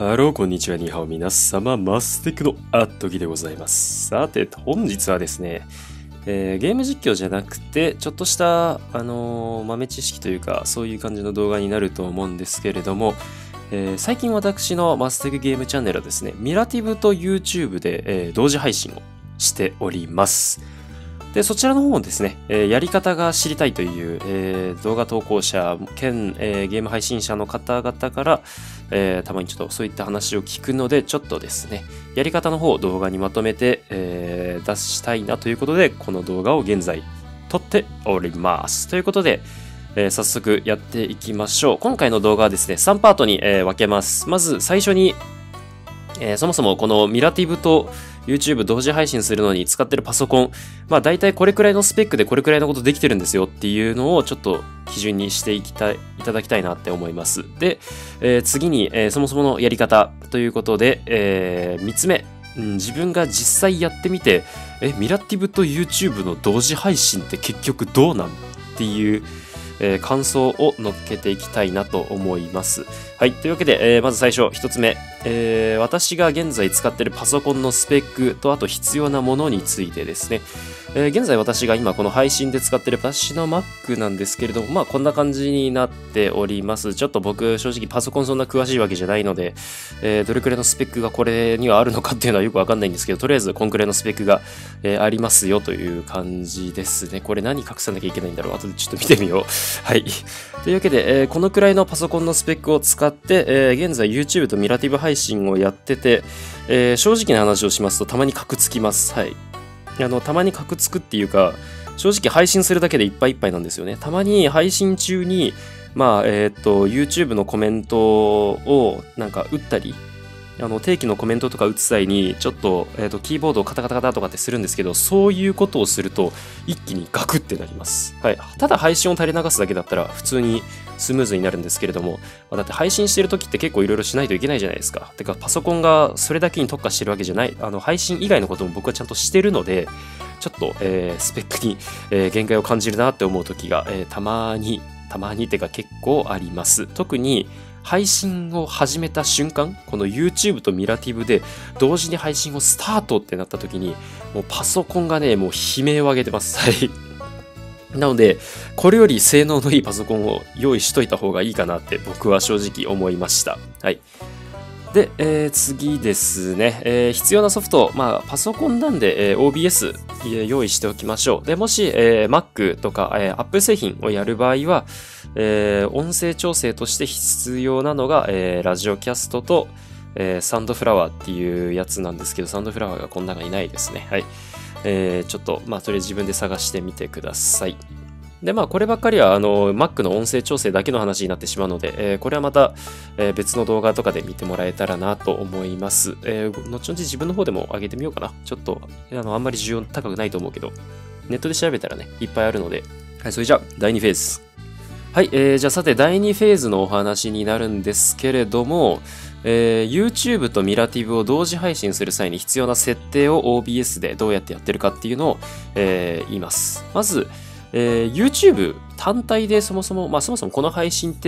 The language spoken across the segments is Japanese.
ハロー、こんにちは、にはお皆様、マステクのあっときでございます。さて、本日はですね、ゲーム実況じゃなくて、ちょっとした、豆知識というか、そういう感じの動画になると思うんですけれども、最近私のマステクゲームチャンネルはですね、ミラティブと YouTube で、同時配信をしております。で、そちらの方をですね、やり方が知りたいという、動画投稿者兼、ゲーム配信者の方々から、たまにちょっとそういった話を聞くので、ちょっとですね、やり方の方を動画にまとめて、出したいなということで、この動画を現在撮っております。ということで、早速やっていきましょう。今回の動画はですね、3パートに、分けます。まず最初に、そもそもこのミラティブと YouTube 同時配信するのに使ってるパソコン、まあ大体これくらいのスペックでこれくらいのことできてるんですよっていうのをちょっと基準にしていただきたいなって思います。で、次に、そもそものやり方ということで、3つ目、自分が実際やってみて、ミラティブと YouTube の同時配信って結局どうなんっていう、感想を乗っけていきたいなと思います。はい。というわけで、まず最初、1つ目。私が現在使っているパソコンのスペックと、あと必要なものについてですね。現在私が今この配信で使っている私の Mac なんですけれども、まあこんな感じになっております。ちょっと僕正直パソコンそんな詳しいわけじゃないので、どれくらいのスペックがこれにはあるのかっていうのはよくわかんないんですけど、とりあえずこんくらいのスペックが、ありますよという感じですね。これ何隠さなきゃいけないんだろう。後でちょっと見てみよう。はい。というわけで、このくらいのパソコンのスペックを使って、現在 YouTube とミラティブ配信をやってて、正直な話をしますとたまにカクつきます。はい。たまにカクつくっていうか、正直配信するだけでいっぱいいっぱいなんですよね。たまに配信中に、まあ、YouTube のコメントをなんか打ったり、定期のコメントとか打つ際に、ちょっと、キーボードをカタカタカタとかってするんですけど、そういうことをすると、一気にガクってなります。はい。ただ配信を垂れ流すだけだったら、普通にスムーズになるんですけれども、だって配信してる時って結構いろいろしないといけないじゃないですか。てか、パソコンがそれだけに特化してるわけじゃない、配信以外のことも僕はちゃんとしてるので、ちょっと、スペックに、限界を感じるなって思う時が、たまにってか結構あります。特に、配信を始めた瞬間、この YouTube とミラティブで同時に配信をスタートってなった時に、もうパソコンがね、もう悲鳴を上げてます。はい。なので、これより性能のいいパソコンを用意しといた方がいいかなって僕は正直思いました。はい。で、次ですね、必要なソフト、まあ、パソコンなんで、OBS、用意しておきましょう。で、もし、Mac とか、Apple 製品をやる場合は、音声調整として必要なのが、ラジオキャストと、サウンドフラワーっていうやつなんですけど、サウンドフラワーがこの中にないですね。はい。ちょっと、まあ、それ自分で探してみてください。で、まあ、こればっかりは、Mac の音声調整だけの話になってしまうので、これはまた、別の動画とかで見てもらえたらなと思います。後々自分の方でも上げてみようかな。ちょっと、あんまり需要高くないと思うけど、ネットで調べたらね、いっぱいあるので。はい、それじゃあ、第2フェーズ。はい、じゃあさて、第2フェーズのお話になるんですけれども、YouTube とミラティブを同時配信する際に必要な設定を OBS でどうやってやってるかっていうのを、言います。まず、YouTube 単体でそもそもこの配信って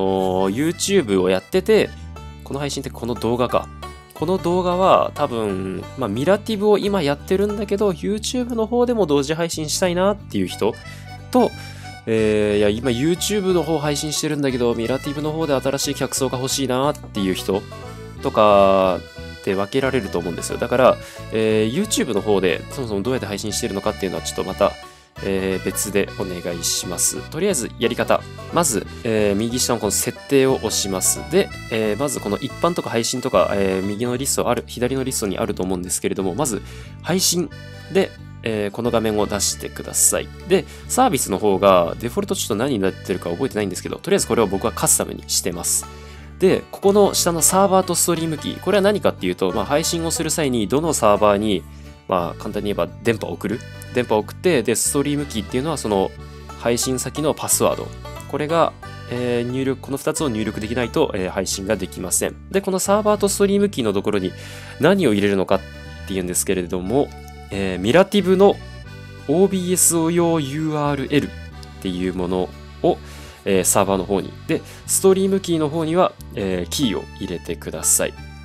、YouTube をやってて、この配信ってこの動画か。この動画は多分、まあ、ミラティブを今やってるんだけど、YouTube の方でも同時配信したいなっていう人と、いや、今 YouTube の方配信してるんだけど、ミラティブの方で新しい客層が欲しいなっていう人とかで分けられると思うんですよ。だから、YouTube の方でそもそもどうやって配信してるのかっていうのはちょっとまた、別でお願いします。とりあえずやり方。まず、右下のこの設定を押します。で、まずこの一般とか配信とか、右のリスト左のリストにあると思うんですけれども、まず配信で、この画面を出してください。で、サービスの方がデフォルトちょっと何になってるか覚えてないんですけど、とりあえずこれを僕はカスタムにしてます。で、ここの下のサーバーとストリームキー。これは何かっていうと、まあ、配信をする際にどのサーバーに、まあ、簡単に言えば電波を送って、で、ストリームキーっていうのはその配信先のパスワード。これが、この2つを入力できないと、配信ができません。で、このサーバーとストリームキーのところに何を入れるのかっていうんですけれども、ミラティブの OBS 用 URL っていうものを、サーバーの方に。で、ストリームキーの方には、キーを入れてください。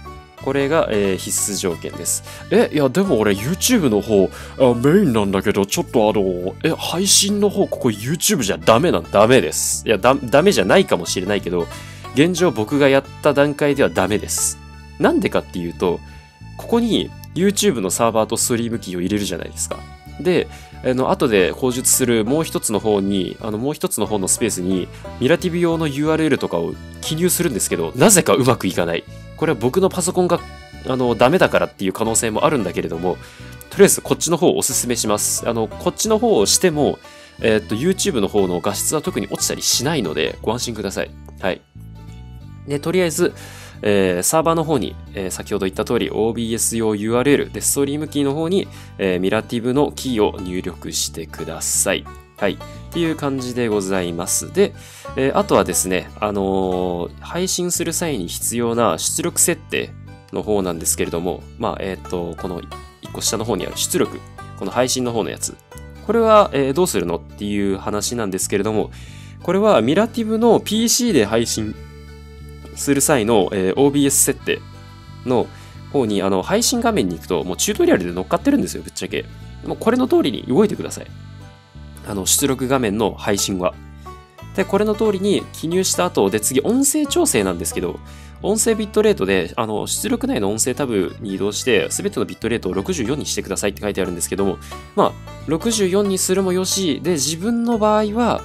これが、必須条件です。いや、でも俺 YouTube の方、メインなんだけど、ちょっと配信の方、ここ YouTube じゃダメです。いや、ダメじゃないかもしれないけど、現状僕がやった段階ではダメです。なんでかっていうと、ここに YouTube のサーバーとストリームキーを入れるじゃないですか。で、後で口述するもう一つの方のスペースに、ミラティブ用の URL とかを記入するんですけど、なぜかうまくいかない。これは僕のパソコンが、ダメだからっていう可能性もあるんだけれども、とりあえずこっちの方をおすすめします。こっちの方をしても、YouTube の方の画質は特に落ちたりしないので、ご安心ください。はい。で、とりあえず、サーバーの方に、先ほど言った通り OBS 用 URL で、ストリームキーの方に、ミラティブのキーを入力してください。はい。っていう感じでございます。で、あとはですね、配信する際に必要な出力設定の方なんですけれども、この1個下の方にある出力、この配信の方のやつ。これは、どうするのっていう話なんですけれども、これはミラティブの PC で配信する際の、OBS 設定の方に配信画面に行くともうチュートリアルで乗っかってるんですよ、ぶっちゃけ。もうこれの通りに動いてください。出力画面の配信は。で、これの通りに記入した後で次音声調整なんですけど、音声ビットレートで出力内の音声タブに移動して全てのビットレートを64にしてくださいって書いてあるんですけども、64にするもよし、で、自分の場合は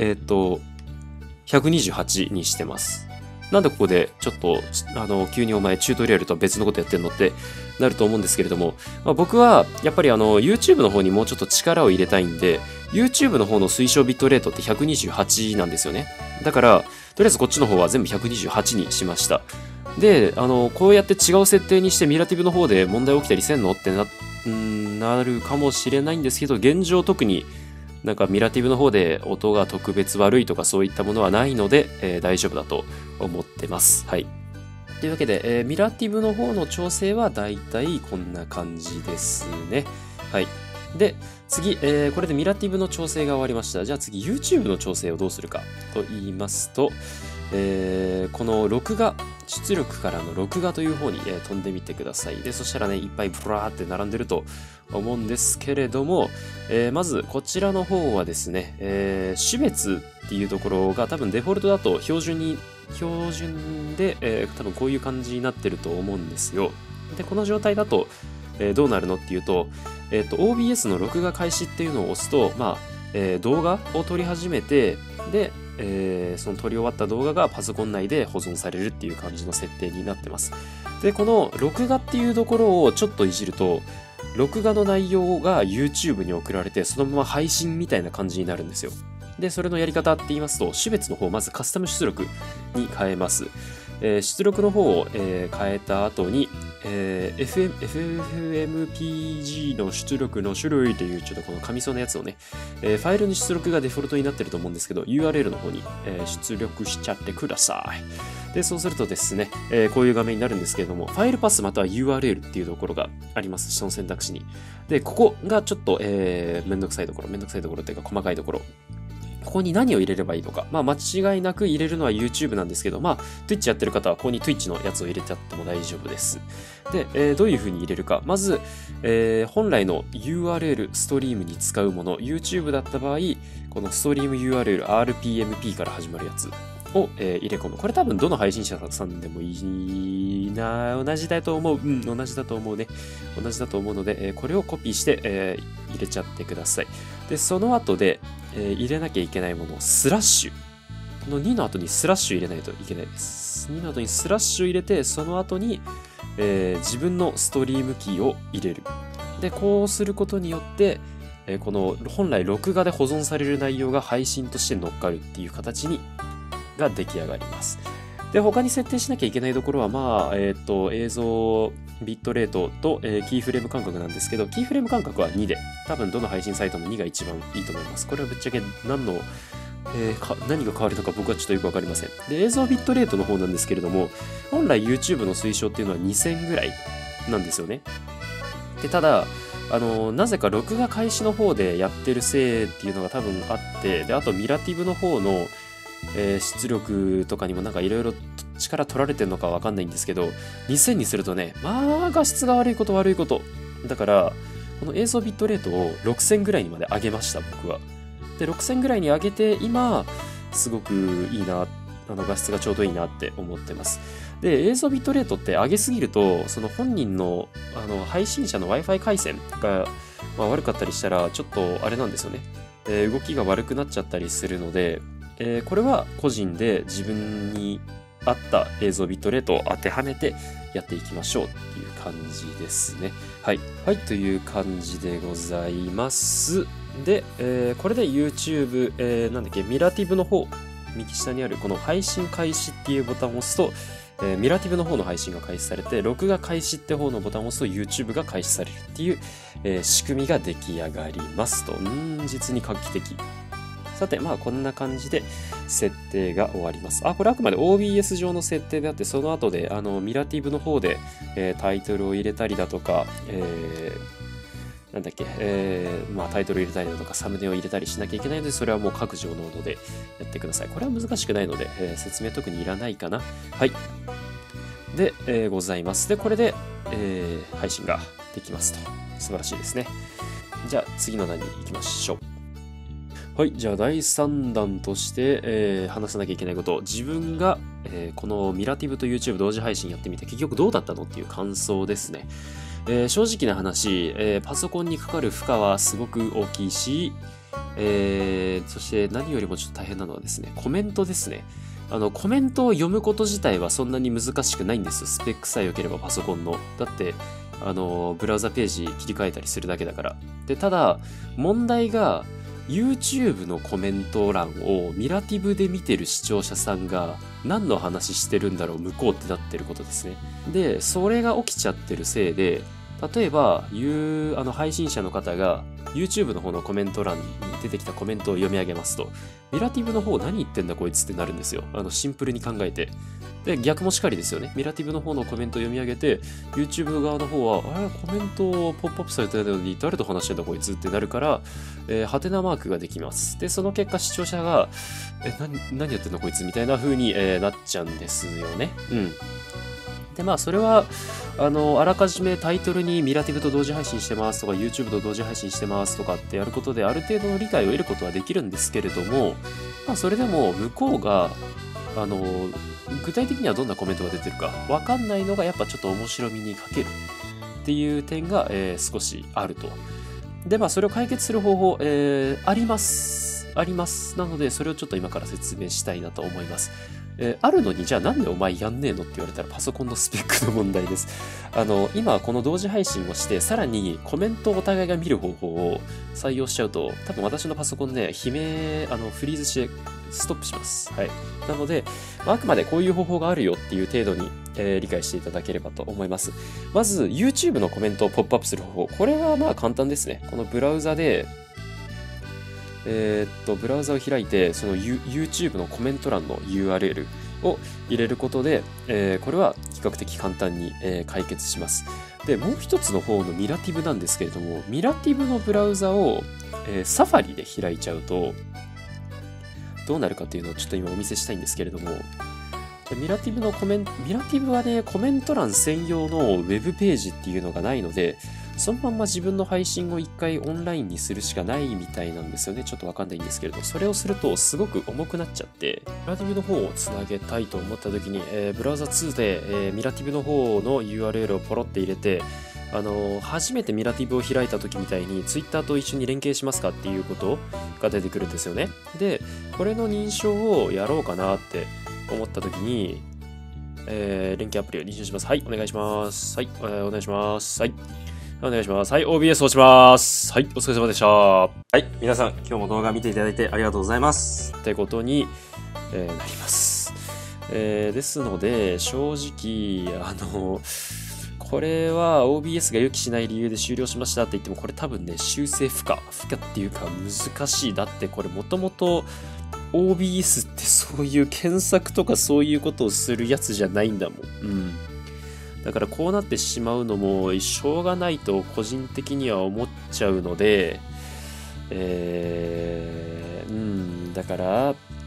128にしてます。なんでここでちょっと急にお前チュートリアルとは別のことやってんのってなると思うんですけれども、僕はやっぱりYouTube の方にもうちょっと力を入れたいんで、YouTube の方の推奨ビットレートって128なんですよね。だからとりあえずこっちの方は全部128にしました。で、こうやって違う設定にしてミラティブの方で問題起きたりせんのってなるかもしれないんですけど、現状特になんかミラティブの方で音が特別悪いとかそういったものはないので、大丈夫だと思ってます。はい。というわけで、ミラティブの方の調整はだいたいこんな感じですね。はい。で、次、これでミラティブの調整が終わりました。じゃあ次 YouTube の調整をどうするかと言いますと、この録画、出力からの録画という方に、飛んでみてください。で、そしたらね、いっぱいブラーって並んでると思うんですけれども、まずこちらの方はですね、種別っていうところが多分デフォルトだと標準で、多分こういう感じになってると思うんですよ。で、この状態だと、どうなるのっていうと、OBS の録画開始っていうのを押すと、動画を撮り始めて、で、その撮り終わった動画がパソコン内で保存されるっていう感じの設定になってます。で、この録画っていうところをちょっといじると、録画の内容が YouTube に送られて、そのまま配信みたいな感じになるんですよ。で、それのやり方って言いますと、種別の方、まずカスタム出力に変えます。出力の方を、変えた後に、FFmpg の出力の種類というちょっとこの紙層のやつをね、ファイルの出力がデフォルトになってると思うんですけど、URL の方に、出力しちゃってください。で、そうするとですね、こういう画面になるんですけれども、ファイルパスまたは URL っていうところがあります。その選択肢に。で、ここがちょっと、めんどくさいところっていうか細かいところ。ここに何を入れればいいのか。間違いなく入れるのは YouTube なんですけど、Twitch やってる方はここに Twitch のやつを入れちゃっても大丈夫です。で、どういう風に入れるか。まず、本来の URL ストリームに使うもの、YouTube だった場合、このストリーム URL RPMP から始まるやつを、入れ込む。これ多分どの配信者さんでもいいな。同じだと思う。同じだと思うね。同じだと思うので、これをコピーして、入れちゃってください。で、その後で、入れなきゃいけないものをスラッシュ。この2の後にスラッシュ入れないといけないです。2の後にスラッシュ入れて、その後に、自分のストリームキーを入れる。で、こうすることによって、この本来録画で保存される内容が配信として乗っかるっていう形が出来上がります。で、他に設定しなきゃいけないところは、映像ビットレートと、キーフレーム間隔なんですけど、キーフレーム間隔は2で、多分どの配信サイトも2が一番いいと思います。これはぶっちゃけ何が変わるのか僕はちょっとよくわかりません。で、映像ビットレートの方なんですけれども、本来 YouTube の推奨っていうのは2000ぐらいなんですよね。で、ただ、なぜか録画開始の方でやってるせいっていうのが多分あって、で、あとミラティブの方の出力とかにもなんかいろいろ違から取られてるのかわかんないんですけど、2000にするとね、まあ画質が悪いこと。だから、この映像ビットレートを6000ぐらいにまで上げました、僕は。で、6000ぐらいに上げて、今、すごくいいな、画質がちょうどいいなって思ってます。で、映像ビットレートって上げすぎると、その本人の、配信者の Wi-Fi 回線が、悪かったりしたら、ちょっとあれなんですよね。動きが悪くなっちゃったりするので、これは個人で自分に合った映像ビットレートを当てはめてやっていきましょうっていう感じですね。はい。はい、という感じでございます。で、これで YouTube、ミラティブの方、右下にあるこの配信開始っていうボタンを押すと、ミラティブの方の配信が開始されて、録画開始って方のボタンを押すと YouTube が開始されるっていう、仕組みが出来上がりますと。実に画期的。さて、こんな感じで設定が終わります。これあくまで OBS 上の設定であって、その後でミラティブの方で、タイトルを入れたりだとか、タイトル入れたりだとか、サムネを入れたりしなきゃいけないので、それはもう各自ノードでやってください。これは難しくないので、説明特にいらないかな。はい。で、ございます。で、これで、配信ができますと。素晴らしいですね。じゃあ、次の段に行きましょう。はい。じゃあ、第3弾として、話さなきゃいけないこと。自分が、このミラティブと YouTube 同時配信やってみて、結局どうだったのっていう感想ですね。正直な話、パソコンにかかる負荷はすごく大きいし、そして何よりもちょっと大変なのはですね、コメントですね。コメントを読むこと自体はそんなに難しくないんです。スペックさえ良ければパソコンの。だって、ブラウザページ切り替えたりするだけだから。で、ただ、問題が、YouTube のコメント欄をミラティブで見てる視聴者さんが何の話してるんだろう向こうってなってることですね。で、それが起きちゃってるせいで、例えば、配信者の方が YouTube の方のコメント欄に出てきたコメントを読み上げますと、ミラティブの方何言ってんだこいつってなるんですよ。シンプルに考えて。で、逆もしかりですよね。ミラティブの方のコメントを読み上げて、YouTube 側の方は、コメントポップアップされてるのに誰と話してんだこいつってなるから、ハテナマークができます。で、その結果視聴者が、何やってんだこいつみたいな風に、なっちゃうんですよね。うん。で、それは、あらかじめタイトルにミラティブと同時配信してますとか、YouTube と同時配信してますとかってやることで、ある程度の理解を得ることはできるんですけれども、それでも向こうが、具体的にはどんなコメントが出てるかわかんないのがやっぱちょっと面白みに欠けるっていう点が、少しあると。で、それを解決する方法、あります。なので、それをちょっと今から説明したいなと思います。あるのに、じゃあなんでお前やんねえのって言われたらパソコンのスペックの問題です。今この同時配信をして、さらにコメントをお互いが見る方法を採用しちゃうと、多分私のパソコンね、フリーズしてストップします。はい。なので、あくまでこういう方法があるよっていう程度に、理解していただければと思います。まず、YouTube のコメントをポップアップする方法。これは簡単ですね。このブラウザで、ブラウザを開いて、その YouTube のコメント欄の URL を入れることで、これは比較的簡単に、解決します。で、もう一つの方のミラティブなんですけれども、ミラティブのブラウザを、サファリで開いちゃうと、どうなるかっていうのをちょっと今お見せしたいんですけれども、ミラティブはね、コメント欄専用のウェブページっていうのがないので、そのまんま自分の配信を一回オンラインにするしかないみたいなんですよね。ちょっとわかんないんですけれど、それをするとすごく重くなっちゃって、ミラティブの方をつなげたいと思った時に、ブラウザ2で、ミラティブの方の URL をポロって入れて、初めてミラティブを開いた時みたいに Twitter と一緒に連携しますかっていうことが出てくるんですよね。で、これの認証をやろうかなって思った時に、連携アプリを認証します。はい、お願いします。はい、お願いします。はい。お願いします。はい、OBS 落ちます。はい、お疲れ様でした。はい、皆さん、今日も動画見ていただいてありがとうございます。ってことに、なります。ですので、正直、これは OBS が予期しない理由で終了しましたって言っても、これ多分ね、修正不可っていうか難しい。だってこれもともと OBS ってそういう検索とかそういうことをするやつじゃないんだもん。うん。だからこうなってしまうのもしょうがないと個人的には思っちゃうので、だから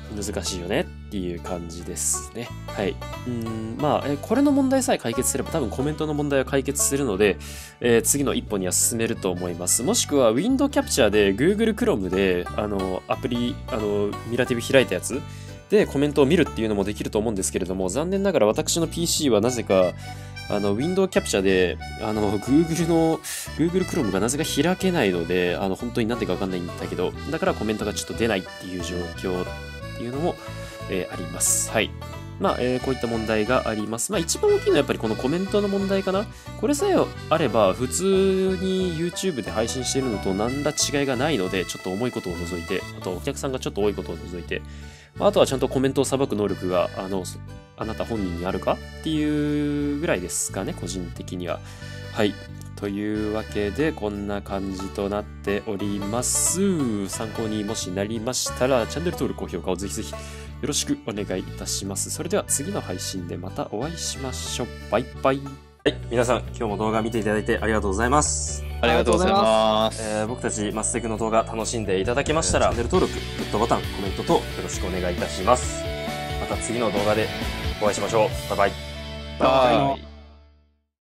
難しいよねっていう感じですね。はい。まあ、これの問題さえ解決すれば多分コメントの問題は解決するので、次の一歩には進めると思います。もしくは Window Capture で Google Chrome でアプリ、ミラティブ開いたやつでコメントを見るっていうのもできると思うんですけれども、残念ながら私の PC はなぜかWindow Capture で、Google Chrome がなぜか開けないので、本当になんでかわかんないんだけど、だからコメントがちょっと出ないっていう状況っていうのも、あります。はい。まあ、こういった問題があります。まあ、一番大きいのはやっぱりこのコメントの問題かな。これさえあれば、普通に YouTube で配信しているのと何ら違いがないので、ちょっと重いことを除いて、あとお客さんがちょっと多いことを除いて、あとはちゃんとコメントを裁く能力が、あなた本人にあるかっていうぐらいですかね、個人的には。はい。というわけで、こんな感じとなっております。参考にもしなりましたら、チャンネル登録、高評価をぜひぜひよろしくお願いいたします。それでは次の配信でまたお会いしましょう。バイバイ。はい、皆さん、今日も動画見ていただいてありがとうございます。 ありがとうございます。 僕たちマステクの動画楽しんでいただけましたら、チャンネル登録、グッドボタン、コメント等よろしくお願いいたします。また次の動画でお会いしましょう。バイバイ。 バイ。